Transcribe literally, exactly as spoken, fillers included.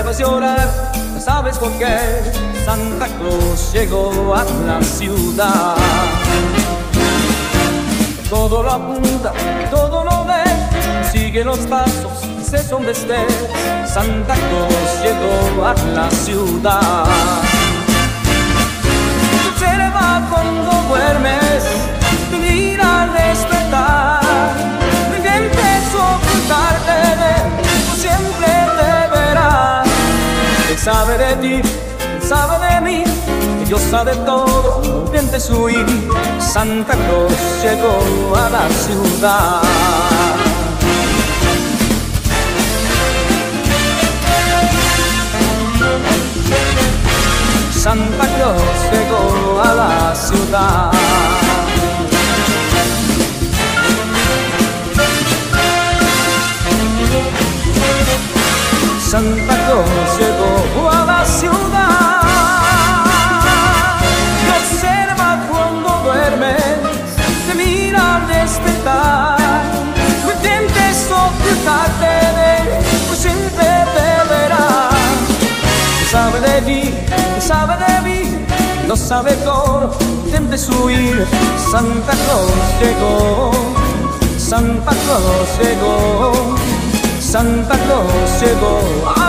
puedes llorar, ¿sabes por qué? Santa Claus llegó a la ciudad. Todo lo apunta, todo lo ve, sigue los pasos, sé donde esté. Santa Claus llegó a la ciudad. Observa cuando duermes, mira al despertar. Empezó a ocultarte de él, siempre te verá. Él sabe de ti, él sabe de mí, Dios sabe todo, no intentes huir. Santa Claus llegó a la ciudad. Santa Claus llegó a la ciudad. Santa Claus llegó a la ciudad. Te observa cuando duermes, te mira al despertar. No intentes ocultarte de él, pues siempre te verá. Sabe de ti, sabe de mí, lo sabe todo, no intentes huir. Santa Claus llegó, Santa Claus llegó, Santa Claus llegó.